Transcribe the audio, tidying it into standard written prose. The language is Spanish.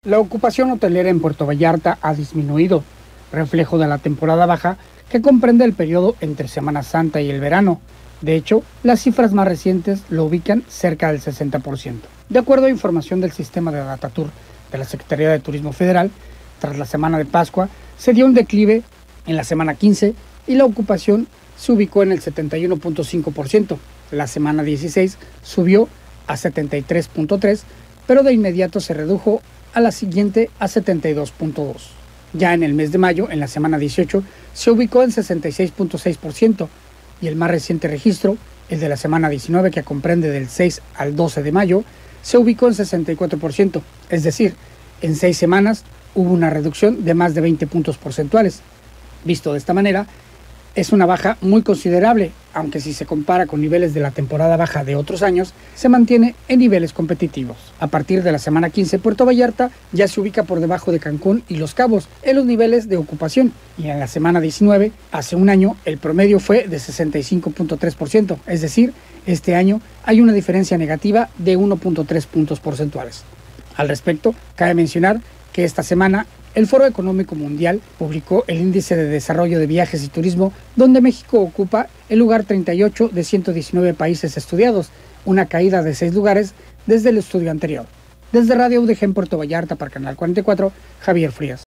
La ocupación hotelera en Puerto Vallarta ha disminuido, reflejo de la temporada baja que comprende el periodo entre Semana Santa y el verano. De hecho, las cifras más recientes lo ubican cerca del 60%. De acuerdo a información del sistema de Datatur de la Secretaría de Turismo Federal, tras la semana de Pascua se dio un declive en la semana 15 y la ocupación se ubicó en el 71.5%. La semana 16 subió a 73.3%, pero de inmediato se redujo a la siguiente a 72.2%. Ya en el mes de mayo, en la semana 18, se ubicó en 66.6% y el más reciente registro, el de la semana 19, que comprende del 6 al 12 de mayo, se ubicó en 64%, es decir, en 6 semanas hubo una reducción de más de 20 puntos porcentuales. Visto de esta manera, es una baja muy considerable, aunque si se compara con niveles de la temporada baja de otros años, se mantiene en niveles competitivos. A partir de la semana 15, Puerto Vallarta ya se ubica por debajo de Cancún y Los Cabos en los niveles de ocupación, y en la semana 19, hace un año, el promedio fue de 65.3%, es decir, este año hay una diferencia negativa de 1.3 puntos porcentuales. Al respecto, cabe mencionar que esta semana el Foro Económico Mundial publicó el Índice de Desarrollo de Viajes y Turismo, donde México ocupa el lugar 38 de 119 países estudiados, una caída de 6 lugares desde el estudio anterior. Desde Radio UDG en Puerto Vallarta para Canal 44, Javier Frías.